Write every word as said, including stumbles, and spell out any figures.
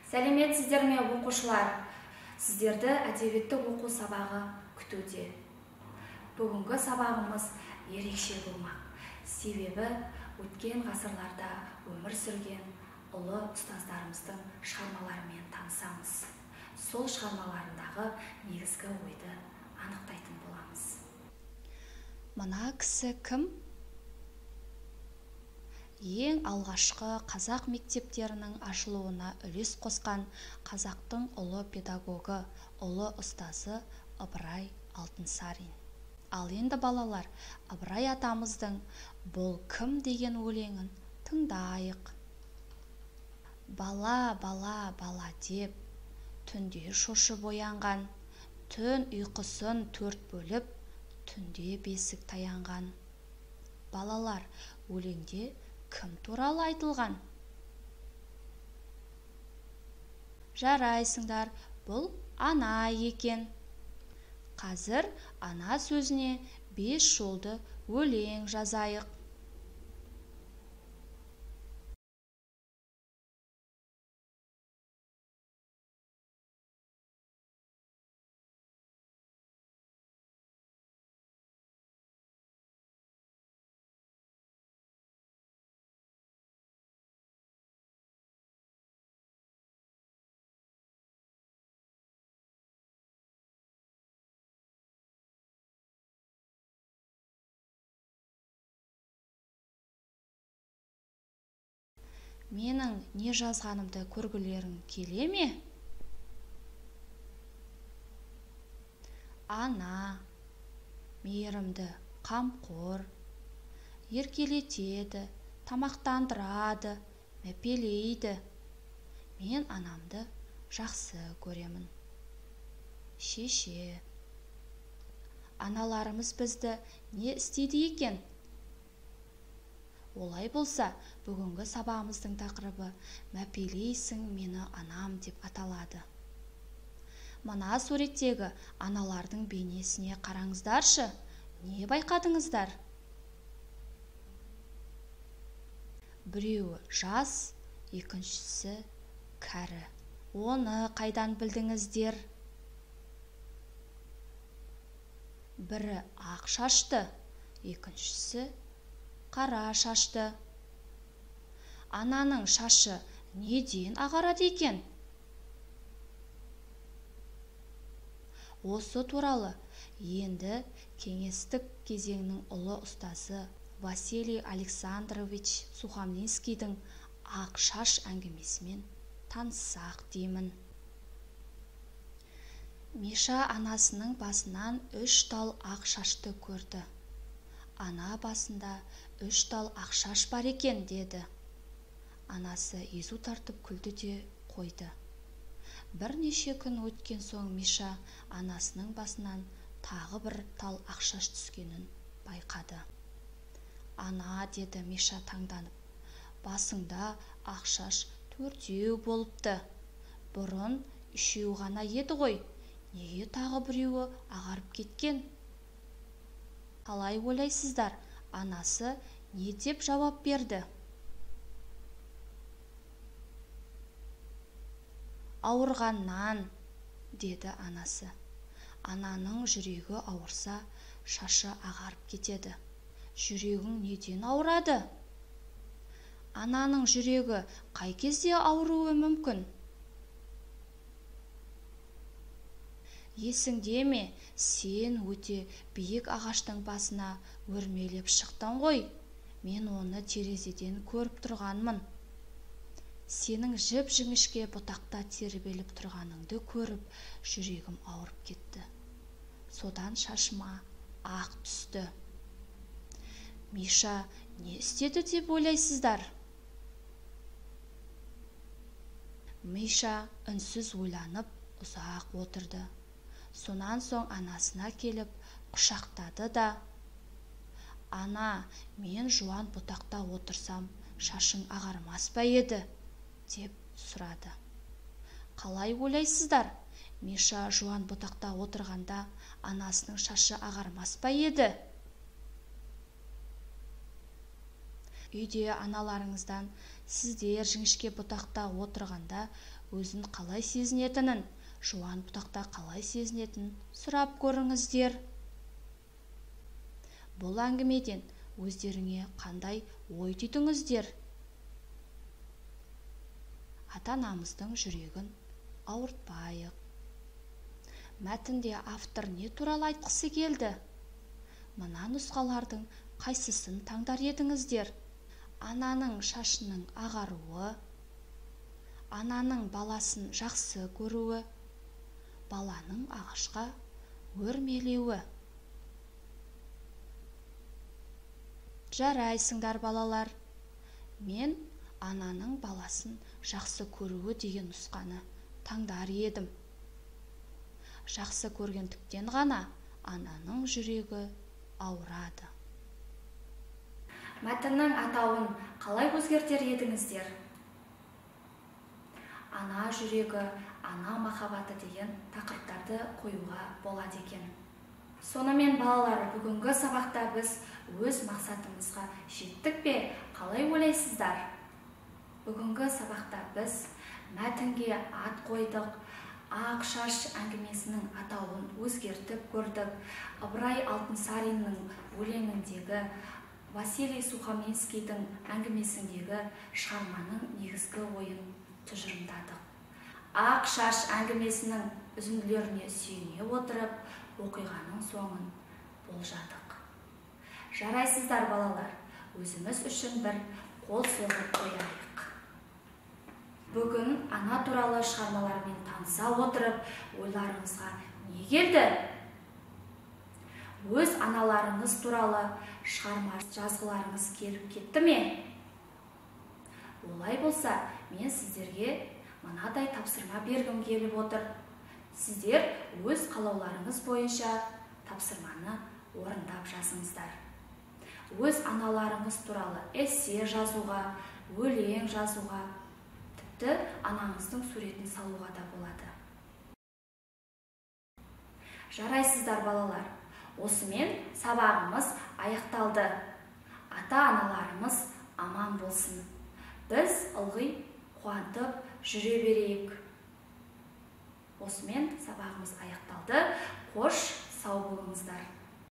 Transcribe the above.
Сәлеметсіздер ме, оқушылар? Сіздерді әдебиеттік оқу сабағы күтуде. Бүгінгі сабағымыз ерекше болмақ. Себебі өткен ғасырларда өмір сүрген ұлы ұстаздарымыздың шығармаларымен танысамыз. Сол шығармаларындағы негізгі ойды анықтайтын боламыз. Мына кісі кім? Ең алғашқы қазақ мектептерінің ашылуына үлес қосқан қазақтың ұлы педагогы, ұлы ұстазы Ыбырай Алтынсарин. Ал енді балалар, Ыбырай атамыздың "Бұл кім" деген өлеңін тыңдайық. Бала, бала, бала деп, түнде шошып оянған, түн ұйқысын төрт бөліп, түнде бесік таянған. Балалар, өлеңде кім туралы айтылған? Жарайсыңдар, бұл ана екен. Қазір ана сөзіне бес жолды өлең жазайық. Менің не жазғанымды көргілерің келе ме? Ана, мейірімді, қамқор, еркелетеді, тамақтандырады, мәпелейді. Мен анамды жақсы көремін. Шеше, аналарымыз бізді не істейді екен? Олай болса, бүгінгі сабағымыздың тақырыбы "Мәпелейсің мені анам" деп аталады. Мына суреттегі аналардың бейнесіне қараңыздаршы. Не байқадыңыздар? Біреуі жас, екіншісі кәрі. Оны қайдан білдіңіздер? Бірі ақ шашты, екіншісі қара шашты. Ананың шашы неден ағарады екен? Осы туралы енді кеңестік кезеңнің ұлы ұстазы Василий Александрович Сухомлинскийдің "Ақ шаш" әңгімесімен таныссақ деймін. Миша анасының басынан үш тал ақ шашты көрді. Ана басында үш тал ақ шаш бар екен, деді. Анасы езу тартып күлді де қойды. Бірнеше күн өткен соң Миша анасының басынан тағы бір тал ақ шаш түскенін байқады. Ана, деді Миша таңданып, басыңда ақ шаш төртеу болыпты. Бұрын үшеу ғана еді ғой, неге тағы біреуі ағарып кеткен? Қалай ойлайсыздар, анасы не деп жауап берді? Ауырғаннан, деді анасы. Ананың жүрегі ауырса, шашы ағарып кетеді. Жүрегің неден ауырады? Ананың жүрегі қай кезде ауыруы мүмкін? Есіңде ме, сен өте биік ағаштың басына өрмелеп шықтың ғой. Мен оны терезеден көріп тұрғанмын. Сенің жіп-жіңішке бұтақта тербеліп тұрғаныңды көріп, жүрегім ауырып кетті. Содан шашыма ақ түсті. Миша не істеді деп ойлайсыздар? Миша үнсіз ойланып ұзақ отырды. Сонан соң анасына келіп құшақтады да: "Ана, мен жуан бұтақта отырсам, шашың ағармас па еді?" деп сұрады. Қалай ойлайсыздар? Миша жуан бұтақта отырғанда анасының шашы ағармас па еді? Үйде аналарыңыздан сіздер жіңішке бұтақта отырғанда өзін қалай сезінетінін, жуан бұтақта қалай сезінетінін сұрап көріңіздер. Бұл әңгімеден өздеріңе қандай ой түйдіңіздер? Ата-анамыздың жүрегін ауыртпайық. Мәтінде автор не туралы айтқысы келді? Мына нұсқалардың қайсысын таңдар едіңіздер? Ананың шашының ағаруы, ананың баласын жақсы көруі, баланың ағашқа өрмелеуі. Жарайсыңдар, балалар. Мен ананың баласын жақсы көруі деген нұсқаны таңдар едім. Жақсы көргендіктен ғана ананың жүрегі ауырады. Мәтіннің атауын қалай өзгертер едіңіздер? Ана жүрегі, ана махаббаты деген тақырыптарды қоюға болады екен. Сонымен балалар, бүгінгі сабақта біз өз мақсатымызға жеттік пе? Қалай ойлайсыздар? Бүгінгі сабақта біз мәтінге ат қойдық, ақ шаш әңгімесінің атауын өзгертіп көрдік. Ыбырай Алтынсариннің өлеңіндегі, Василий Сухомлинскийдің әңгімесіндегі шығарманың негізгі ойын тұжырымдадық. Ақ шаш әңгімесінің үзінділеріне сүйене отырып, оқиғаның соңын болжадық. Жарайсыздар, балалар, өзіміз үшін бір қол соғып қояйық. Бүгін ана туралы шығармалармен таныса отырып, ойларыңызға не келді? Өз аналарыңыз туралы шығарма жазғыларыңыз келіп кетті ме? Олай болса, мен сіздерге мынадай тапсырма бергім келіп отыр. Сіздер өз қалауларыңыз бойынша тапсырманы орындап жазыңыздар. Өз аналарыңыз туралы эссе жазуға, өлең жазуға, тіпті анаңыздың суретін салуға да болады. Жарайсыздар, балалар. Осымен сабағымыз аяқталды. Ата-аналарымыз аман болсын. Біз ылғи қуантып жүре берейік. Осымен сабағымыз аяқталды. Қош, сау болыңыздар.